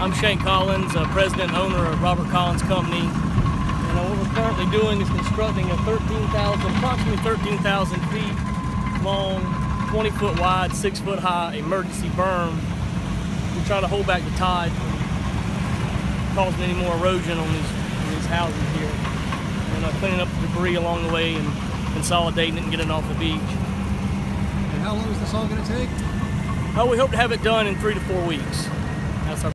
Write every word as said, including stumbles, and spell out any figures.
I'm Shank Collins, uh, president and owner of Robert Collins Company. And uh, what we're currently doing is constructing a thirteen thousand, approximately thirteen thousand feet long, twenty foot wide, six foot high emergency berm. We're trying to hold back the tide from causing any more erosion on these, on these houses here. And uh, cleaning up the debris along the way and consolidating it and getting it off the beach. And how long is this all going to take? Uh, we hope to have it done in three to four weeks.